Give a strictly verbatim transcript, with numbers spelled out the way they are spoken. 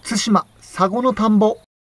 対馬佐護の田んぼ。